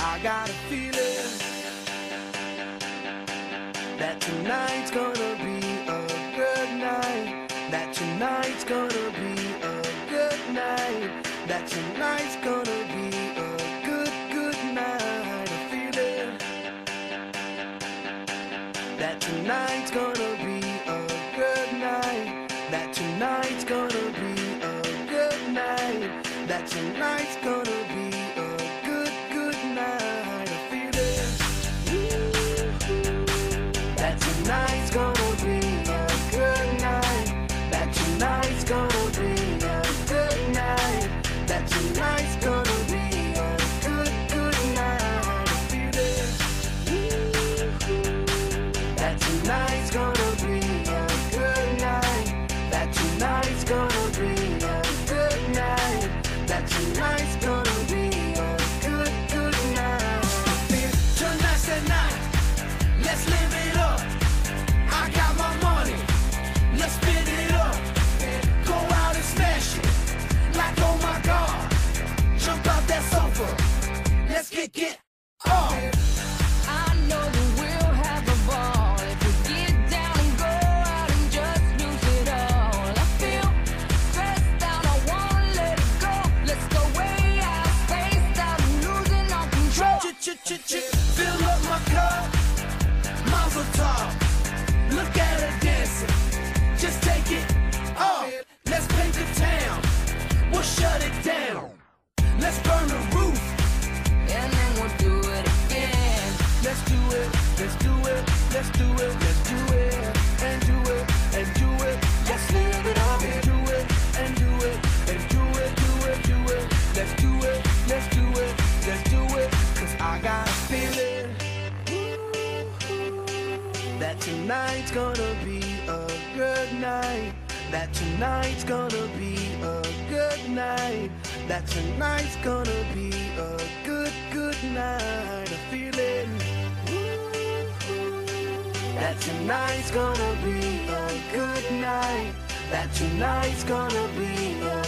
I got a feeling that tonight's gonna be a good night. That tonight's gonna be a good night. That tonight's gonna be a good, good night. A feeling that tonight's gonna be a good night. That tonight's gonna be a good night. That tonight's gonna be a good, good night. A feeling that tonight's gonna be a good night. That tonight's gonna be a good night. That tonight's gonna be a good, good night. A feeling that tonight's gonna be a good night. That tonight's gonna be a good night. That tonight's gonna be a good, good night. Tonight's the night. Let's live it up. I got my money. Let's spin it up. Go out and smash it. Like, oh my God. Jump out that sofa. Let's kick it off. I know that we'll have a ball if we get down and go out and just lose it all. I feel stressed out, I wanna let it go. Let's go way out, spaced out, and losing all control. Fill up my cup. Mazel tov. Look at her dancing. Just take it off. Let's paint the town. We'll shut it down. Let's burn the roof. And then we'll do it again. Let's do it. Let's do it. Let's do it. Let's do it. And do it. And do it. Let's live it up. And do it. And do it. And do it. Do it. Do it. Let's do it. Let's do it. Let's do it. 'Cause I got a feeling that tonight's gonna be a good night. That tonight's gonna be a good night. That tonight's gonna be a good, good night. A feeling that tonight's gonna be a good night. That tonight's gonna be a